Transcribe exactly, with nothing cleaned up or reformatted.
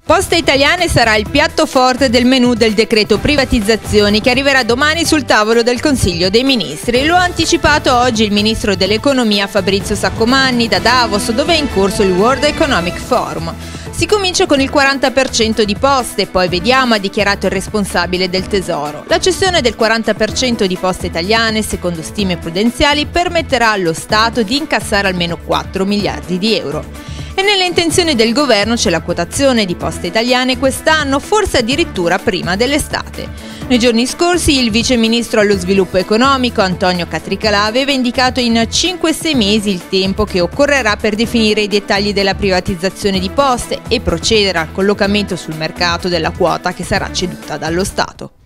Poste Italiane sarà il piatto forte del menù del decreto privatizzazioni che arriverà domani sul tavolo del Consiglio dei Ministri. Lo ha anticipato oggi il ministro dell'Economia Fabrizio Saccomanni da Davos, dove è in corso il World Economic Forum. Si comincia con il quaranta per cento di Poste, poi vediamo, ha dichiarato il responsabile del Tesoro. La cessione del quaranta per cento di Poste Italiane, secondo stime prudenziali, permetterà allo Stato di incassare almeno quattro miliardi di euro. E nelle intenzioni del governo c'è la quotazione di Poste Italiane quest'anno, forse addirittura prima dell'estate. Nei giorni scorsi il vice ministro allo sviluppo economico Antonio Catricalà aveva indicato in cinque sei mesi il tempo che occorrerà per definire i dettagli della privatizzazione di Poste e procedere al collocamento sul mercato della quota che sarà ceduta dallo Stato.